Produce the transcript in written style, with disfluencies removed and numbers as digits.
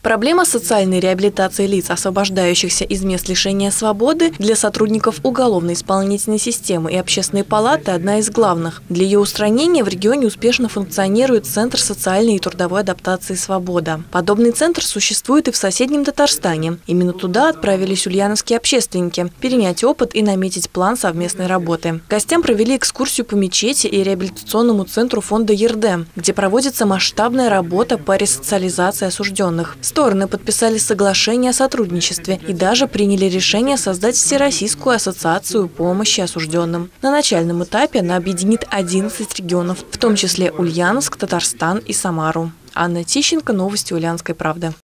Проблема социальной реабилитации лиц, освобождающихся из мест лишения свободы, для сотрудников уголовно-исполнительной системы и общественной палаты одна из главных. Для ее устранения в регионе успешно функционирует Центр социальной и трудовой адаптации «Свобода». Подобный центр существует и в соседнем Татарстане. Именно туда отправились ульяновские общественники – перенять опыт и наметить план совместной работы. Гостям провели экскурсию по мечети и реабилитационному центру фонда ЕРД, где проводится масштабная работа по ресоциализации осужденных. Стороны подписали соглашение о сотрудничестве и даже приняли решение создать Всероссийскую ассоциацию помощи осужденным. На начальном этапе она объединит 11 регионов, в том числе Ульяновск, Татарстан и Самару. Анна Тищенко, новости Ульяновской правды.